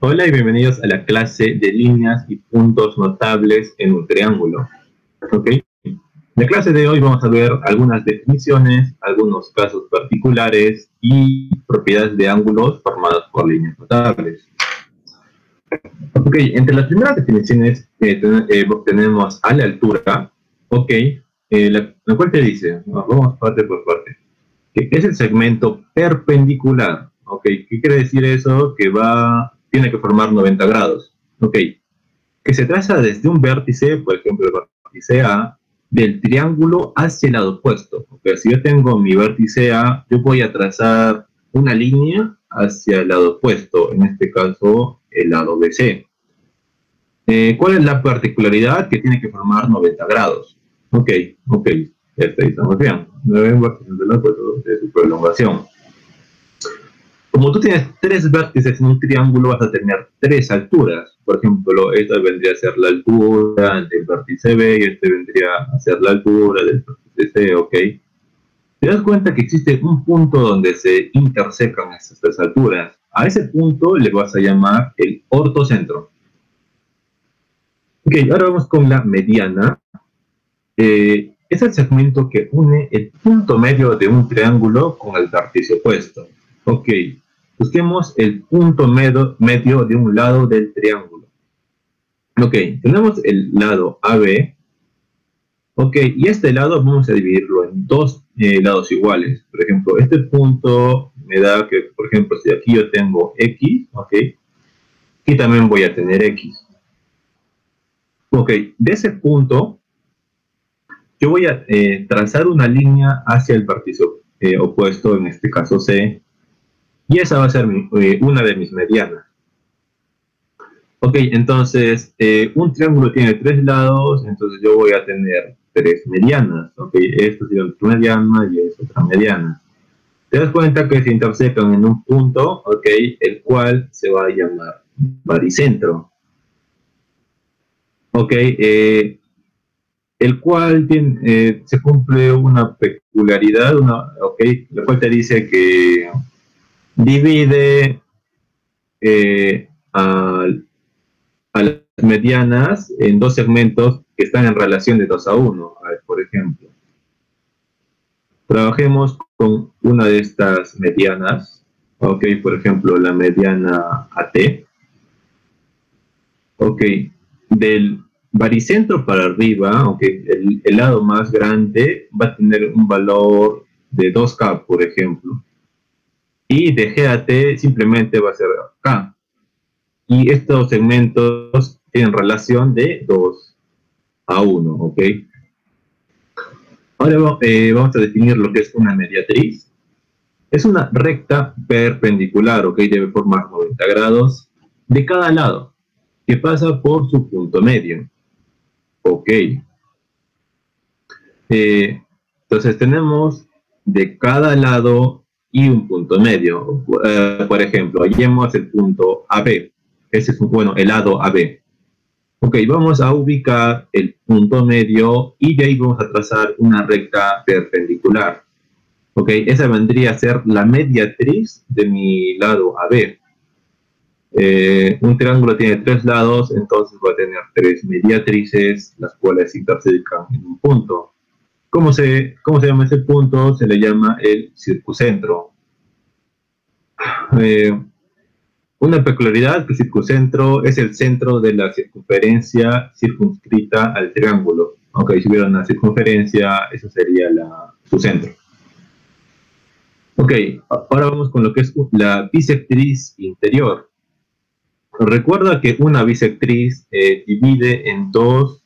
Hola y bienvenidos a la clase de líneas y puntos notables en un triángulo. ¿Ok? En la clase de hoy vamos a ver algunas definiciones, algunos casos particulares y propiedades de ángulos formados por líneas notables. Ok, entre las primeras definiciones tenemos a la altura, ok, la cual te dice, vamos parte por parte, que es el segmento perpendicular. Ok, ¿qué quiere decir eso? Que tiene que formar 90 grados. Ok, que se traza desde un vértice, por ejemplo, el vértice A, del triángulo hacia el lado opuesto. Okay, si yo tengo mi vértice A, yo voy a trazar una línea hacia el lado opuesto, en este caso, el lado BC. ¿Cuál es la particularidad? Que tiene que formar 90 grados. Ok, ya estamos bien. 9 vértices del opuesto de su prolongación. Como tú tienes tres vértices en un triángulo, vas a tener tres alturas. Por ejemplo, esta vendría a ser la altura del vértice B y este vendría a ser la altura del vértice C, ¿ok? Te das cuenta que existe un punto donde se intersecan estas tres alturas. A ese punto le vas a llamar el ortocentro. Ok, ahora vamos con la mediana. Es el segmento que une el punto medio de un triángulo con el vértice opuesto. Ok, busquemos el punto medio de un lado del triángulo. Ok, tenemos el lado AB. Ok, y este lado vamos a dividirlo en dos lados iguales. Por ejemplo, este punto me da que, por ejemplo, si aquí yo tengo X, ok, y también voy a tener X. Ok, de ese punto yo voy a trazar una línea hacia el vértice opuesto, en este caso C, y esa va a ser una de mis medianas. Ok, entonces, un triángulo tiene tres lados, entonces yo voy a tener tres medianas. Ok, esta es otra mediana y esta es otra mediana. Te das cuenta que se intersecan en un punto, ok, el cual se va a llamar baricentro. Ok, el cual se cumple una peculiaridad, okay, la cual te dice que divide a las medianas en dos segmentos que están en relación de 2 a 1. A ver, por ejemplo, trabajemos con una de estas medianas, ok, por ejemplo, la mediana AT. Ok, del baricentro para arriba, okay, el lado más grande va a tener un valor de 2K, por ejemplo. Y de GAT simplemente va a ser K. Y estos segmentos tienen relación de 2 a 1, ¿ok? Ahora vamos a definir lo que es una mediatriz. Es una recta perpendicular, ¿ok? Debe formar 90 grados de cada lado, que pasa por su punto medio. Ok. Entonces tenemos de cada lado y un punto medio. Por ejemplo, hallemos el punto AB. Ese es, bueno, el lado AB. Ok, vamos a ubicar el punto medio y de ahí vamos a trazar una recta perpendicular. Ok, esa vendría a ser la mediatriz de mi lado AB. Un triángulo tiene tres lados, entonces va a tener tres mediatrices, las cuales intersecan en un punto. ¿Cómo se llama ese punto? Se le llama el circuncentro. Una peculiaridad, que el circuncentro es el centro de la circunferencia circunscrita al triángulo. Ok, si hubiera una circunferencia, eso sería su centro. Ok, ahora vamos con lo que es la bisectriz interior. Recuerda que una bisectriz divide en dos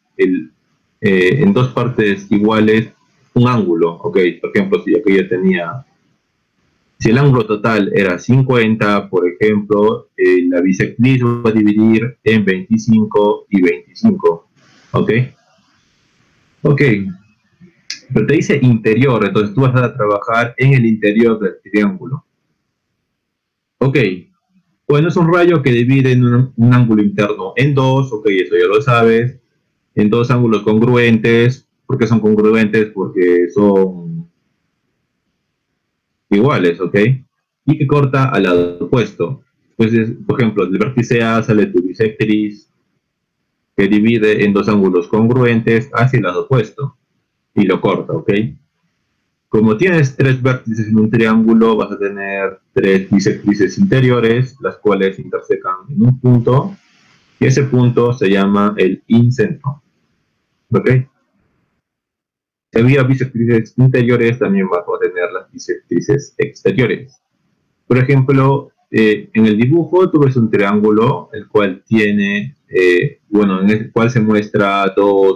partes iguales un ángulo. Ok, por ejemplo, si aquí yo tenía, si el ángulo total era 50, por ejemplo, la bisectriz va a dividir en 25 y 25. Ok, ok, pero te dice interior, entonces tú vas a trabajar en el interior del triángulo. Ok, bueno, es un rayo que divide en un ángulo interno en dos, ok, eso ya lo sabes, en dos ángulos congruentes. ¿Por qué son congruentes? Porque son iguales, ok, y que corta al lado opuesto. Entonces, por ejemplo, del vértice A sale tu bisectriz que divide en dos ángulos congruentes hacia el lado opuesto y lo corta, ¿ok? Como tienes tres vértices en un triángulo, vas a tener tres bisectrices interiores, las cuales intersecan en un punto, y ese punto se llama el incentro, ¿ok? Si había bisectrices interiores, también vas a tener las bisectrices exteriores. Por ejemplo, en el dibujo tú ves un triángulo, el cual tiene, en el cual se muestra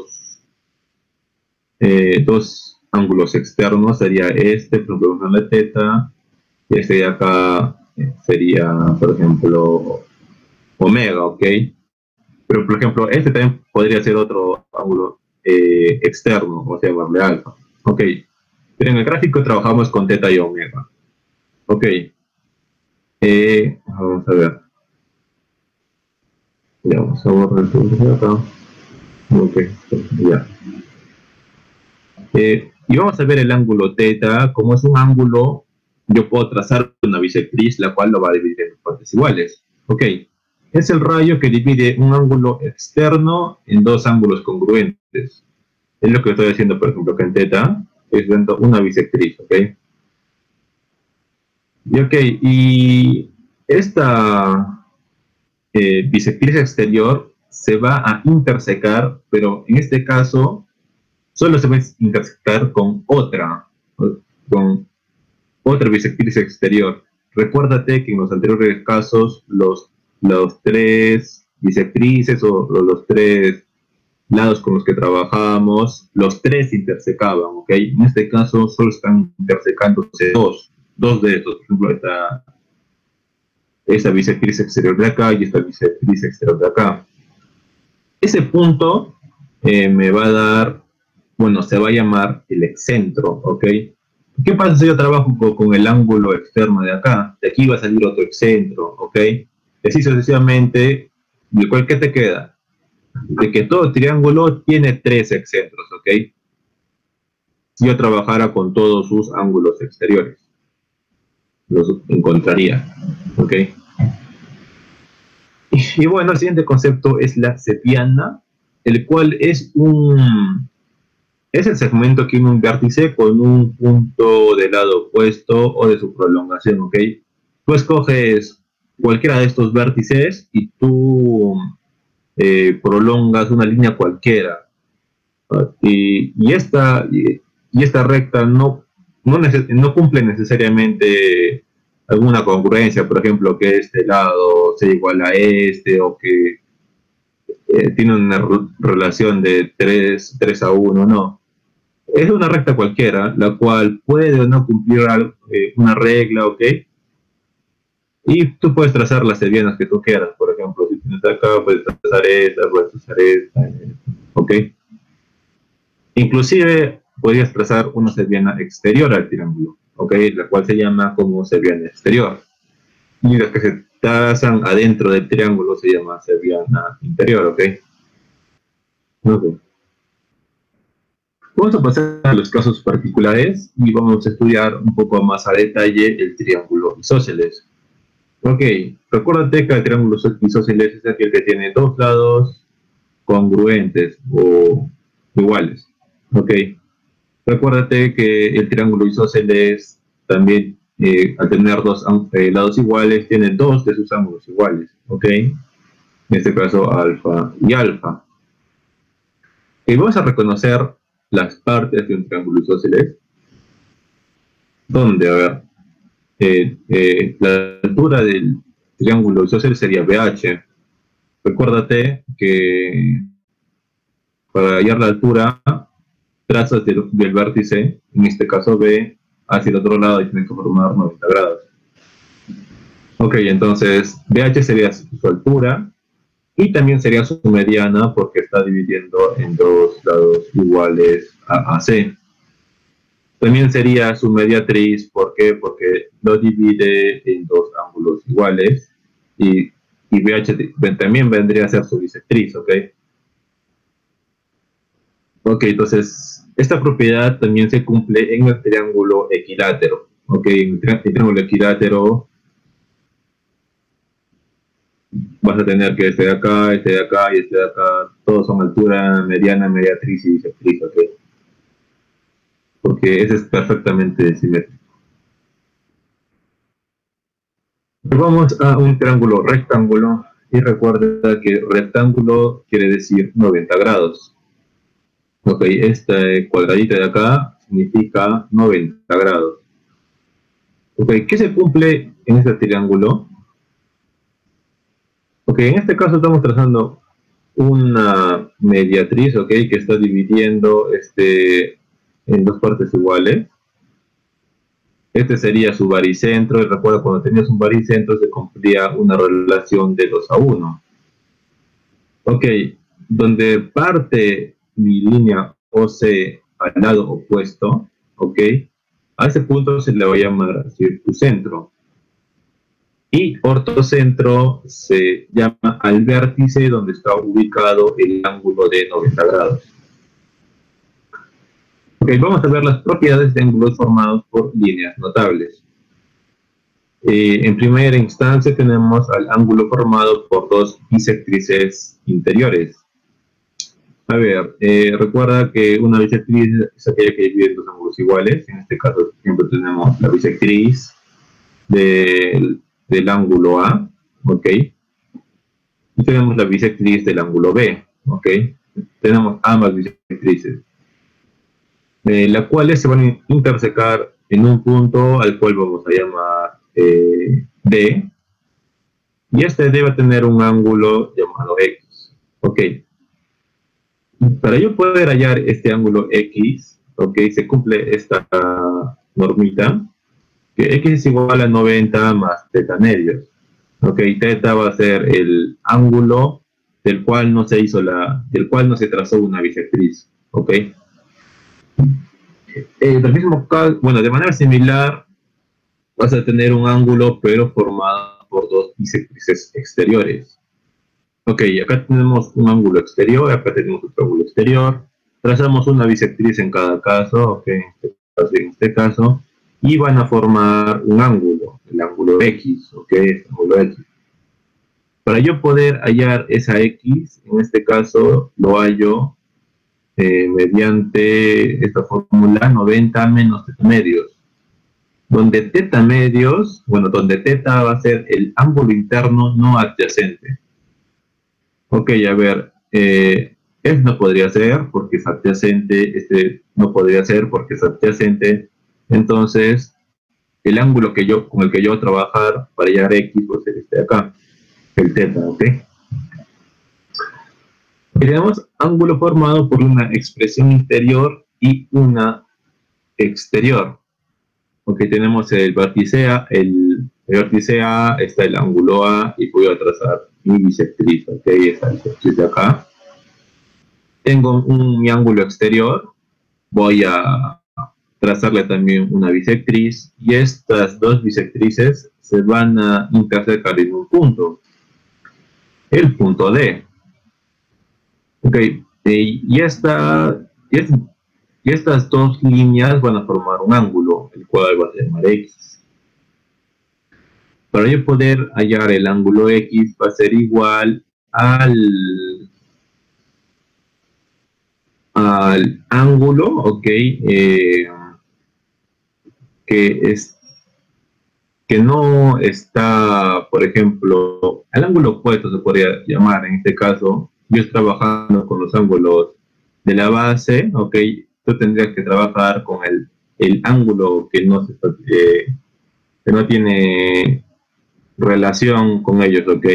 dos ángulos externos, sería este, por ejemplo, la teta, y este de acá sería, por ejemplo, omega, ¿ok? Pero, por ejemplo, este también podría ser otro ángulo externo, o sea, llamarle alfa, ¿ok? Pero en el gráfico trabajamos con teta y omega, ¿ok? Vamos a ver. Ya, vamos a borrar el de acá. Ok, ya. Y vamos a ver el ángulo teta. Como es un ángulo, yo puedo trazar una bisectriz, la cual lo va a dividir en partes iguales. Ok, es el rayo que divide un ángulo externo en dos ángulos congruentes. Es lo que estoy haciendo, por ejemplo, que en teta es dando una bisectriz, ok. Y ok, y esta bisectriz exterior se va a intersecar, pero en este caso solo se va a intersecar con otra bisectriz exterior. Recuérdate que en los anteriores casos los tres bisectrices o los tres lados con los que trabajábamos, los tres intersecaban, ¿ok? En este caso solo están intersecándose dos de estos. Por ejemplo, esta bisectriz exterior de acá y esta bisectriz exterior de acá. Ese punto me va a dar, se va a llamar el excentro, ¿ok? ¿Qué pasa si yo trabajo con el ángulo externo de acá? De aquí va a salir otro excentro, ¿ok? Así sucesivamente, ¿de cuál que te queda? De que todo triángulo tiene tres excentros, ¿ok? Si yo trabajara con todos sus ángulos exteriores, los encontraría, ¿ok? Y bueno, el siguiente concepto es la septiana, el cual es el segmento que une un vértice con un punto del lado opuesto o de su prolongación, ¿ok? Tú escoges cualquiera de estos vértices y tú prolongas una línea cualquiera. Y esta recta no cumple necesariamente alguna congruencia, por ejemplo, que este lado sea igual a este, o que tiene una relación de 3 a 1, no. Es una recta cualquiera, la cual puede o no cumplir una regla, ¿ok? Y tú puedes trazar las medianas que tú quieras, por ejemplo, si tienes acá, puedes trazar esta, ¿ok? Inclusive podrías trazar una mediana exterior al triángulo, ¿ok? La cual se llama como mediana exterior. Y las que se trazan adentro del triángulo se llama mediana interior, ¿ok? Ok. Vamos a pasar a los casos particulares y vamos a estudiar un poco más a detalle el triángulo isósceles. Ok, recuérdate que el triángulo isósceles es aquel que tiene dos lados congruentes o iguales. Ok, recuérdate que el triángulo isósceles también, al tener dos lados iguales, tiene dos de sus ángulos iguales. Ok, en este caso alfa y alfa. Y vamos a reconocer las partes de un triángulo isósceles, donde, a ver, la altura del triángulo isósceles sería BH. Recuérdate que para hallar la altura, trazas del vértice, en este caso B, hacia el otro lado y tiene que formar 90 grados. Ok, entonces BH sería su altura y también sería su mediana porque está dividiendo en dos lados iguales a AC. También sería su mediatriz, ¿por qué? Porque lo divide en dos ángulos iguales y BH también vendría a ser su bisectriz, ¿ok? Ok, entonces esta propiedad también se cumple en el triángulo equilátero, ¿ok? En el triángulo equilátero vas a tener que este de acá, este de acá y este de acá, todos son altura mediana, mediatriz y bisectriz, ¿ok? Porque ese es perfectamente simétrico. Vamos a un triángulo rectángulo y recuerda que rectángulo quiere decir 90 grados. Ok, este cuadradito de acá significa 90 grados. Ok, ¿qué se cumple en este triángulo? Ok, en este caso estamos trazando una mediatriz, ok, que está dividiendo en dos partes iguales. Este sería su baricentro, y recuerda cuando tenías un baricentro se cumplía una relación de 2 a 1. Ok, donde parte mi línea OC al lado opuesto, ok, a ese punto se le va a llamar circuncentro. Y ortocentro se llama al vértice donde está ubicado el ángulo de 90 grados. Ok, vamos a ver las propiedades de ángulos formados por líneas notables. En primera instancia tenemos al ángulo formado por dos bisectrices interiores. A ver, recuerda que una bisectriz es aquella que divide dos ángulos iguales. En este caso siempre tenemos la bisectriz del ángulo A, ¿ok? Y tenemos la bisectriz del ángulo B, ¿ok? Tenemos ambas bisectrices, las cuales se van a intersecar en un punto al cual vamos a llamar D, y este debe tener un ángulo llamado X, ¿ok? Para yo poder hallar este ángulo X, ¿ok? Se cumple esta normita, que X es igual a 90 más teta medios. Ok, teta va a ser el ángulo del cual no se trazó una bisectriz. Ok. Del mismo caso, bueno, de manera similar, vas a tener un ángulo, pero formado por dos bisectrices exteriores. Ok, acá tenemos un ángulo exterior, acá tenemos otro ángulo exterior. Trazamos una bisectriz en cada caso, ok, en este caso, y van a formar un ángulo, el ángulo X, ok, el ángulo X. Para yo poder hallar esa X, en este caso lo hallo mediante esta fórmula 90 menos teta medios, donde teta medios, bueno, donde teta va a ser el ángulo interno no adyacente. Ok, a ver, este no podría ser porque es adyacente, este no podría ser porque es adyacente, entonces el ángulo con el que yo voy a trabajar para hallar X va a ser este de acá, el teta, ok. Tenemos ángulo formado por una expresión interior y una exterior. Ok, tenemos el vértice A, está el ángulo A y voy a trazar mi bisectriz, ok, esta bisectriz de acá. Tengo mi ángulo exterior, voy a trazarle también una bisectriz y estas dos bisectrices se van a intersecar en un punto, el punto D. Ok, y estas dos líneas van a formar un ángulo, el cual va a llamar X. Para yo poder hallar el ángulo X va a ser igual al ángulo, ok, que no está, por ejemplo, el ángulo opuesto se podría llamar, en este caso, yo estoy trabajando con los ángulos de la base, ok, tú tendrías que trabajar con el ángulo que no tiene relación con ellos, ok.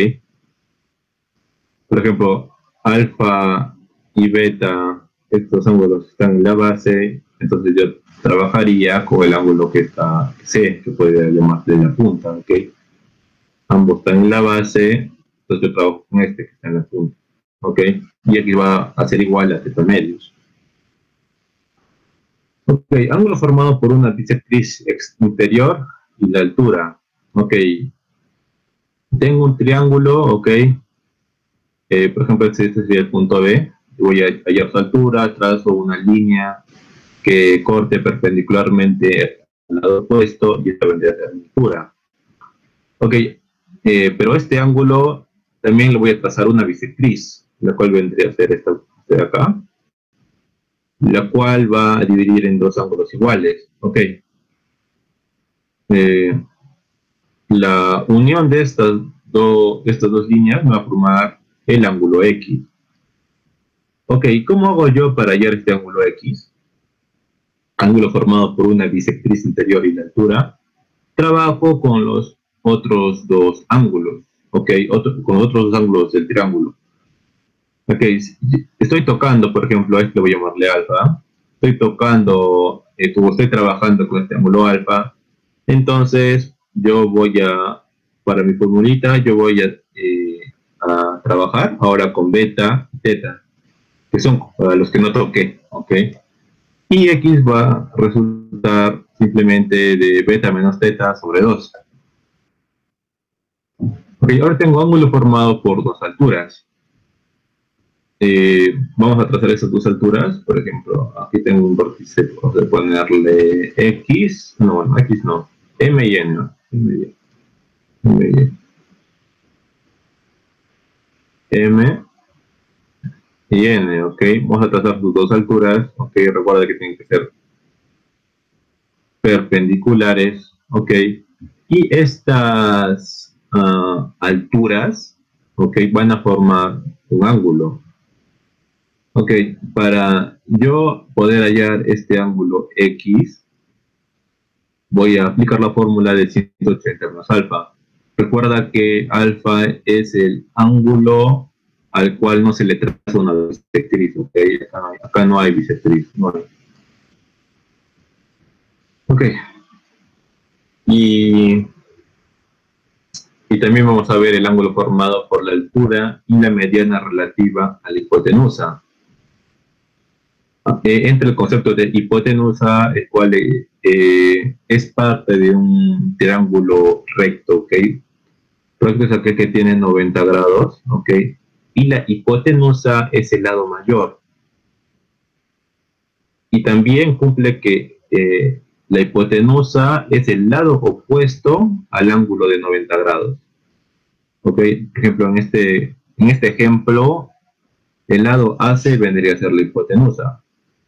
Por ejemplo, alfa y beta, estos ángulos están en la base, entonces yo trabajaría con el ángulo que está C, que puede llamarse de la punta, ok. Ambos están en la base, entonces yo trabajo con este que está en la punta, ok. Y aquí va a ser igual a teta medios. Ok, ángulo formado por una bisectriz interior y la altura. Ok, tengo un triángulo, ok. Por ejemplo, este sería el punto B. Voy a hallar su altura, trazo una línea que corte perpendicularmente al lado opuesto y esta vendría a ser mi altura. Ok, pero este ángulo también le voy a trazar una bisectriz, la cual vendría a ser esta de acá, la cual va a dividir en dos ángulos iguales. Ok. La unión de estas dos líneas va a formar el ángulo X. Ok, ¿cómo hago yo para hallar este ángulo X? Ángulo formado por una bisectriz interior y la altura. Trabajo con los otros dos ángulos, ok, con otros dos ángulos del triángulo. Ok, estoy tocando, por ejemplo, a este voy a llamarle alfa. Estoy tocando, como estoy trabajando con este ángulo alfa, entonces yo voy a, para mi formulita, yo voy a trabajar ahora con beta y teta, que son para los que no toqué, ok. Y X va a resultar simplemente de beta menos teta sobre 2. Ok, ahora tengo ángulo formado por dos alturas. Vamos a trazar esas dos alturas. Por ejemplo, aquí tengo un vórtice, vamos a ponerle X, no, X no, M y N, ¿no? M y N, ok. Vamos a trazar sus dos alturas, ok. Recuerda que tienen que ser perpendiculares, ok. Y estas alturas, ok, van a formar un ángulo. Ok, para yo poder hallar este ángulo X, voy a aplicar la fórmula de 180 menos alfa. Recuerda que alfa es el ángulo al cual no se le traza una bisectriz, ok. Acá no hay bisectriz, no hay. Ok. Y también vamos a ver el ángulo formado por la altura y la mediana relativa a la hipotenusa. Entre el concepto de hipotenusa, el cual es parte de un triángulo recto, ¿ok? Recto es aquel que tiene 90 grados, ¿ok? Y la hipotenusa es el lado mayor. Y también cumple que la hipotenusa es el lado opuesto al ángulo de 90 grados. ¿Ok? Por ejemplo, en este ejemplo, el lado AC vendría a ser la hipotenusa.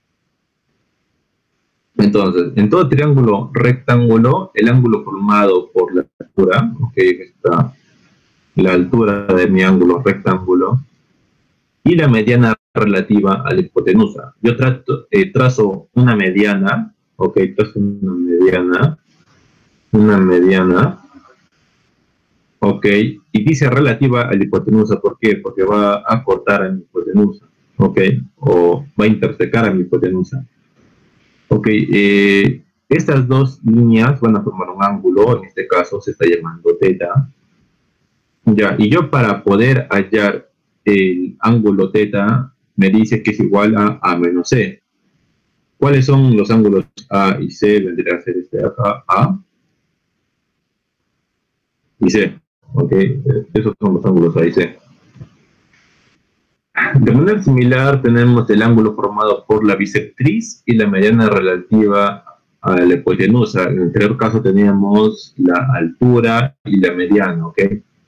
Entonces, en todo triángulo rectángulo, el ángulo formado por la altura, ok, está la altura de mi ángulo rectángulo, y la mediana relativa a la hipotenusa. Yo trazo una mediana, ok, trazo una mediana, ok, y dice relativa a la hipotenusa, ¿por qué? Porque va a cortar a mi hipotenusa, ok, o va a intersecar a mi hipotenusa. Ok, estas dos líneas van a formar un ángulo, en este caso se está llamando teta. Ya, y yo para poder hallar el ángulo teta, me dice que es igual a A menos C. ¿Cuáles son los ángulos A y C? Vendría a ser este de acá, A y C. Ok, esos son los ángulos A y C. De manera similar tenemos el ángulo formado por la bisectriz y la mediana relativa a la hipotenusa. En el anterior caso teníamos la altura y la mediana, ¿ok?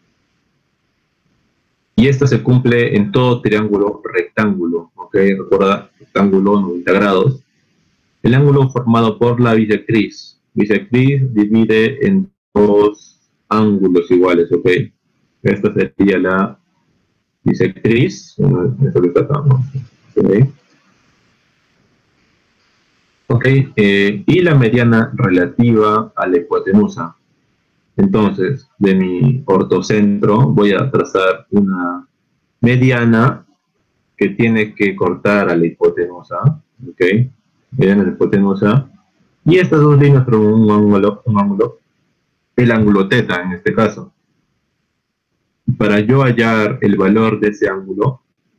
Y esta se cumple en todo triángulo rectángulo, ¿ok? Recuerda, rectángulo 90 grados. El ángulo formado por la bisectriz. Bisectriz divide en dos ángulos iguales, ¿ok? Esta sería la bisectriz, y la mediana relativa a la hipotenusa. Entonces, de mi ortocentro voy a trazar una mediana que tiene que cortar a la hipotenusa, ¿ok? Mediana de la hipotenusa, y estas dos líneas forman un ángulo, el ángulo teta en este caso. Para yo hallar el valor de ese ángulo,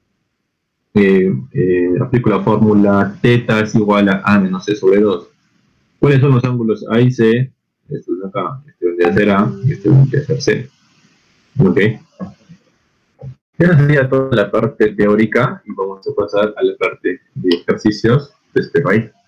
aplico la fórmula teta es igual a A menos C sobre 2. ¿Cuáles son los ángulos A y C? Esto de acá, este vendría a ser A y este vendría a ser C. ¿Ok? Esa sería toda la parte teórica y vamos a pasar a la parte de ejercicios de este país.